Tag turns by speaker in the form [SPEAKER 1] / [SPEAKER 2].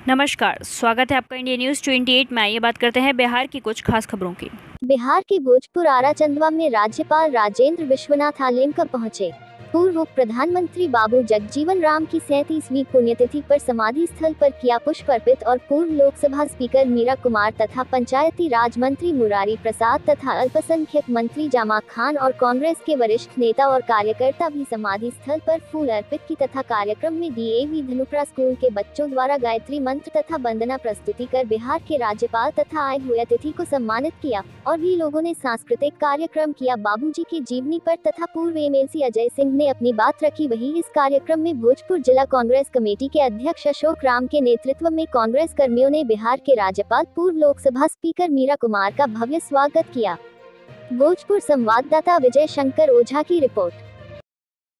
[SPEAKER 1] नमस्कार, स्वागत है आपका इंडिया न्यूज़ 28 में। आइए बात करते हैं बिहार की कुछ खास खबरों की।
[SPEAKER 2] बिहार के भोजपुर आरा चंदवा में राज्यपाल राजेंद्र विश्वनाथ आलेमका पहुंचे। पूर्व उप प्रधानमंत्री बाबू जगजीवन राम की 37वीं पुण्यतिथि पर समाधि स्थल पर किया पुष्प अर्पित और पूर्व लोकसभा स्पीकर मीरा कुमार तथा पंचायती राज मंत्री मुरारी प्रसाद तथा अल्पसंख्यक मंत्री जामा खान और कांग्रेस के वरिष्ठ नेता और कार्यकर्ता भी समाधि स्थल पर फूल अर्पित की तथा कार्यक्रम में डीएवी धनुप्रा स्कूल के बच्चों द्वारा गायत्री मंत्र तथा वंदना प्रस्तुति कर बिहार के राज्यपाल तथा आए हुए अतिथि को सम्मानित किया और भी लोगों ने सांस्कृतिक कार्यक्रम किया। बाबूजी की जीवनी पर तथा पूर्व एमएलसी अजय सिंह ने अपनी बात रखी। वहीं इस कार्यक्रम में भोजपुर जिला कांग्रेस कमेटी के अध्यक्ष अशोक राम के नेतृत्व में कांग्रेस कर्मियों ने बिहार के राज्यपाल पूर्व लोकसभा स्पीकर मीरा कुमार का भव्य स्वागत किया। भोजपुर संवाददाता विजय शंकर ओझा की रिपोर्ट।